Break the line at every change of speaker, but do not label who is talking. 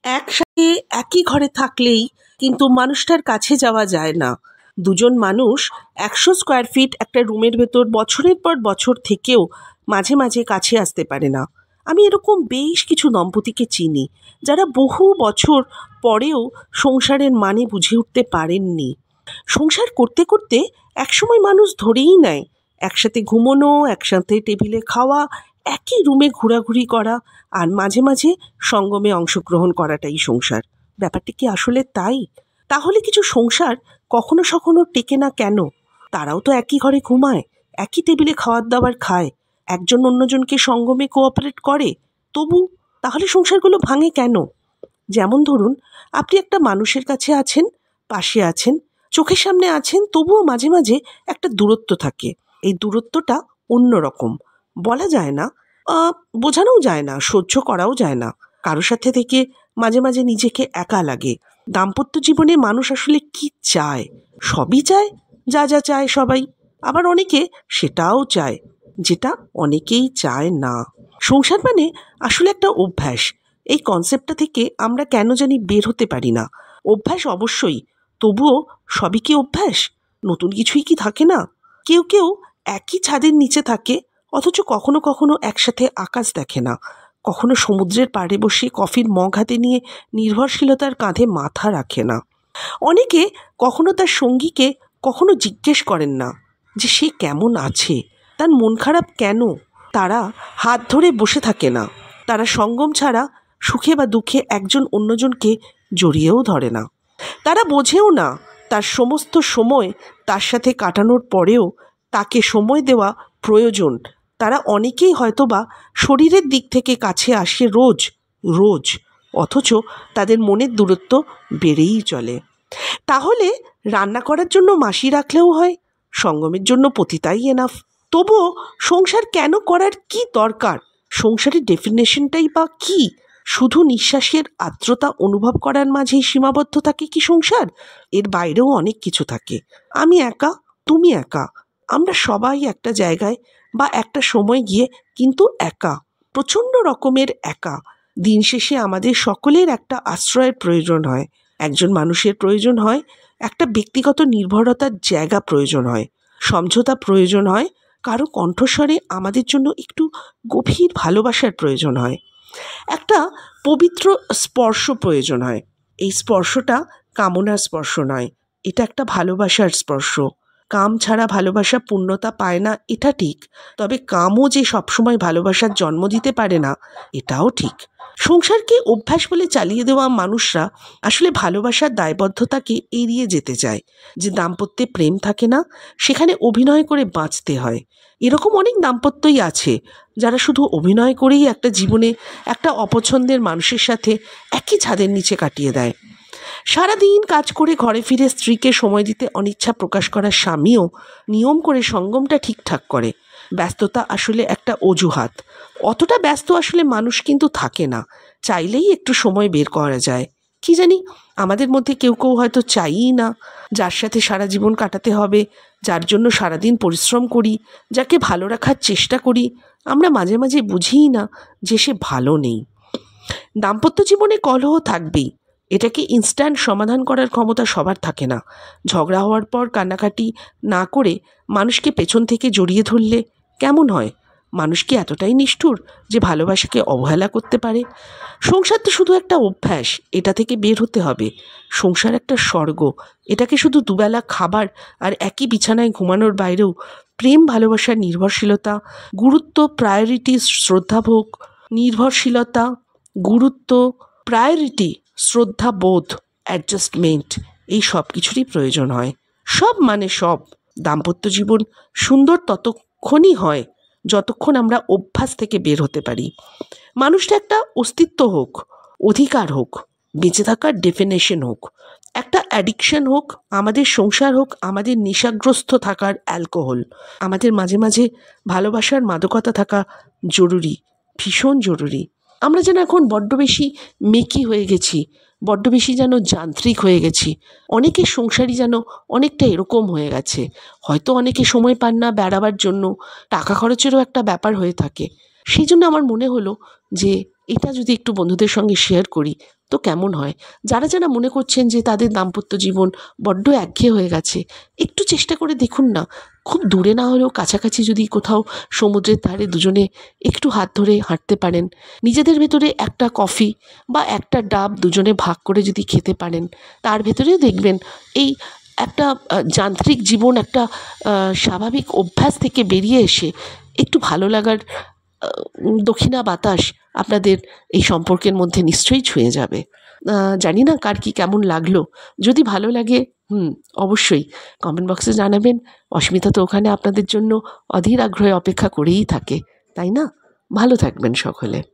একসাথে একই ঘরে থাকলেই কিন্তু মানুষটার কাছে যাওয়া যায় না। দুজন মানুষ 100 স্কোয়ার ফিট একটা রুমের ভেতর বছরের পর বছর থেকেও মাঝে মাঝে কাছে আসতে পারে না। আমি এরকম বেশ কিছু দম্পতিকে চিনি যারা বহু বছর পরেও সংসারের মানে বুঝে উঠতে পারেননি। সংসার করতে করতে একসময় মানুষ ধরেই নেয় একসাথে ঘুমোনো, একসাথে টেবিলে খাওয়া, একই রুমে ঘোরাঘুরি করা আর মাঝে মাঝে সঙ্গমে অংশগ্রহণ করাটাই সংসার। ব্যাপারটি কি আসলে তাই? তাহলে কিছু সংসার কখনো সখনো টেকে না কেন? তারাও তো একই ঘরে ঘুমায়, একই টেবিলে খাওয়ার দাবার খায়, একজন অন্যজনকে সঙ্গমে কোঅপারেট করে, তবু তাহলে সংসারগুলো ভাঙে কেন? যেমন ধরুন, আপনি একটা মানুষের কাছে আছেন, পাশে আছেন, চোখের সামনে আছেন, তবুও মাঝে মাঝে একটা দূরত্ব থাকে। এই দূরত্বটা অন্যরকম, বলা যায় না, বোঝানোও যায় না, সহ্য করাও যায় না। কারোর সাথে থেকে মাঝে মাঝে নিজেকে একা লাগে। দাম্পত্য জীবনে মানুষ আসলে কি চায়? সবই চায়, যা যা চায় সবাই। আবার অনেকে সেটাও চায় যেটা অনেকেই চায় না। সংসার মানে আসলে একটা অভ্যাস। এই কনসেপ্টটা থেকে আমরা কেন জানি বের হতে পারি না। অভ্যাস অবশ্যই, তবুও সবই কি অভ্যাস? নতুন কিছুই কি থাকে না? কেউ কেউ একই ছাদের নিচে থাকে, অথচ কখনো কখনো একসাথে আকাশ দেখে না। কখনো সমুদ্রের পাড়ে বসে কফির মগ হাতে নিয়ে নির্ভরশীলতার কাঁধে মাথা রাখে না। অনেকে কখনো তার সঙ্গীকে কখনো জিজ্ঞেস করেন না যে সে কেমন আছে, তার মন খারাপ কেন। তারা হাত ধরে বসে থাকে না। তারা সঙ্গম ছাড়া সুখে বা দুঃখে একজন অন্যজনকে জড়িয়েও ধরে না। তারা বোঝেও না তার সমস্ত সময় তার সাথে কাটানোর পরেও তাকে সময় দেওয়া প্রয়োজন। তারা অনেকেই হয়তোবা শরীরের দিক থেকে কাছে আসে রোজ রোজ, অথচ তাদের মনের দূরত্ব বেড়েই চলে। তাহলে রান্না করার জন্য মাসি রাখলেও হয়, সঙ্গমের জন্য পতিতাই এনাফ। তবুও সংসার কেন করার কি দরকার? সংসারের ডেফিনেশনটাই বা কি? শুধু নিঃশ্বাসের আর্দ্রতা অনুভব করার মাঝেই সীমাবদ্ধ থাকে কি সংসার? এর বাইরেও অনেক কিছু থাকে। আমি একা, তুমি একা, আমরা সবাই একটা জায়গায় বা একটা সময় গিয়ে কিন্তু একা, প্রচণ্ড রকমের একা। দিন শেষে আমাদের সকলের একটা আশ্রয়ের প্রয়োজন হয়, একজন মানুষের প্রয়োজন হয়, একটা ব্যক্তিগত নির্ভরতার জায়গা প্রয়োজন হয়, সমঝোতা প্রয়োজন হয়, কারো কণ্ঠস্বরে আমাদের জন্য একটু গভীর ভালোবাসার প্রয়োজন হয়, একটা পবিত্র স্পর্শ প্রয়োজন হয়। এই স্পর্শটা কামনার স্পর্শ নয়, এটা একটা ভালোবাসার স্পর্শ। কাম ছাড়া ভালোবাসা পূর্ণতা পায় না, এটা ঠিক। তবে কামও যে সবসময় ভালোবাসার জন্ম দিতে পারে না, এটাও ঠিক। সংসারকে অভ্যাস বলে চালিয়ে দেওয়া মানুষরা আসলে ভালোবাসার দায়বদ্ধতাকে এড়িয়ে যেতে চায়। যে দাম্পত্যে প্রেম থাকে না, সেখানে অভিনয় করে বাঁচতে হয়। এরকম অনেক দাম্পত্যই আছে যারা শুধু অভিনয় করেই একটা জীবনে একটা অপছন্দের মানুষের সাথে একই ছাদের নিচে কাটিয়ে দেয়। সারাদিন কাজ করে ঘরে ফিরে স্ত্রীকে সময় দিতে অনিচ্ছা প্রকাশ করার স্বামীও নিয়ম করে সঙ্গমটা ঠিকঠাক করে। ব্যস্ততা আসলে একটা অজুহাত। অতটা ব্যস্ত আসলে মানুষ কিন্তু থাকে না, চাইলেই একটু সময় বের করা যায়। কি জানি, আমাদের মধ্যে কেউ কেউ হয়তো চাইই না, যার সাথে সারা জীবন কাটাতে হবে, যার জন্য সারাদিন পরিশ্রম করি, যাকে ভালো রাখার চেষ্টা করি, আমরা মাঝে মাঝে বুঝিই না যে সে ভালো নেই। দাম্পত্য জীবনে কলহ থাকবেই, এটাকে ইনস্ট্যান্ট সমাধান করার ক্ষমতা সবার থাকে না। ঝগড়া হওয়ার পর কান্নাকাটি না করে মানুষকে পেছন থেকে জড়িয়ে ধরলে কেমন হয়? মানুষ কি এতটাই নিষ্ঠুর যে ভালোবাসাকে অবহেলা করতে পারে? সংসার তো শুধু একটা অভ্যাস, এটা থেকে বের হতে হবে। সংসার একটা স্বর্গ, এটাকে শুধু দুবেলা খাবার আর একই বিছানায় ঘুমানোর বাইরেও প্রেম, ভালোবাসার নির্ভরশীলতা, গুরুত্ব, প্রায়োরিটি, শ্রদ্ধাভোগ, নির্ভরশীলতা, গুরুত্ব, প্রায়োরিটি, শ্রদ্ধাবোধ, অ্যাডজাস্টমেন্ট, এই সব কিছুরই প্রয়োজন হয়। সব মানে সব। দাম্পত্য জীবন সুন্দর ততক্ষণই হয় যতক্ষণ আমরা অভ্যাস থেকে বের হতে পারি। মানুষটা একটা অস্তিত্ব হোক, অধিকার হোক, বেঁচে থাকার ডেফিনেশন হোক, একটা অ্যাডিকশন হোক, আমাদের সংসার হোক, আমাদের নেশাগ্রস্ত থাকার অ্যালকোহল, আমাদের মাঝে মাঝে ভালোবাসার মাদকতা থাকা জরুরি, ভীষণ জরুরি। আমরা যেন এখন বড্ড বেশি মেকি হয়ে গেছি, বড্ড বেশি যেন যান্ত্রিক হয়ে গেছি। অনেকের সংসারই যেন অনেকটা এরকম হয়ে গেছে। হয়তো অনেকে সময় পান না বেড়াবার জন্য, টাকা খরচেরও একটা ব্যাপার হয়ে থাকে। সেই জন্য আমার মনে হলো যে এটা যদি একটু বন্ধুদের সঙ্গে শেয়ার করি তো কেমন হয়? যারা যারা মনে করছেন যে তাদের দাম্পত্য জীবন বড্ড একঘেয়ে হয়ে গেছে, একটু চেষ্টা করে দেখুন না, খুব দূরে না হলেও কাছাকাছি যদি কোথাও সমুদ্রের ধারে দুজনে একটু হাত ধরে হাঁটতে পারেন, নিজেদের ভেতরে একটা কফি বা একটা ডাব দুজনে ভাগ করে যদি খেতে পারেন, তার ভেতরেও দেখবেন এই একটা যান্ত্রিক জীবন, একটা স্বাভাবিক অভ্যাস থেকে বেরিয়ে এসে একটু ভালো লাগার দক্ষিণা বাতাস আপনাদের এই সম্পর্কের মধ্যে নিশ্চয়ই ছুঁয়ে যাবে। জানি না কার কি কেমন লাগলো। যদি ভালো লাগে অবশ্যই কমেন্ট বক্সে জানাবেন। অস্মিতা তো ওখানে আপনাদের জন্য অধীর আগ্রহে অপেক্ষা করেই থাকে, তাই না? ভালো থাকবেন সকলে।